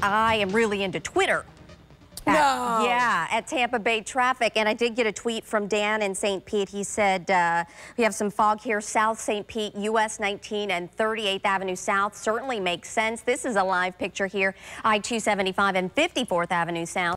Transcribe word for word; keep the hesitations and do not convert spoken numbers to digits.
I am really into Twitter. No. At, yeah, at Tampa Bay Traffic. And I did get a tweet from Dan in Saint Pete. He said, uh, we have some fog here, South Saint Pete, U S nineteen and thirty-eighth Avenue South. Certainly makes sense. This is a live picture here, I two seventy-five and fifty-fourth Avenue South.